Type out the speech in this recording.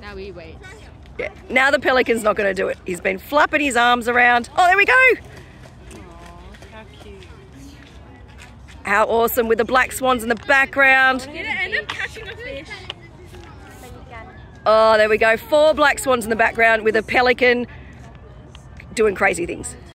Now we wait. Yeah. Now the pelican's not going to do it. He's been flapping his arms around. Oh, there we go. Aww, how cute. How awesome with the black swans in the background. Did it end up catching a fish? Oh, there we go. 4 black swans in the background with a pelican doing crazy things.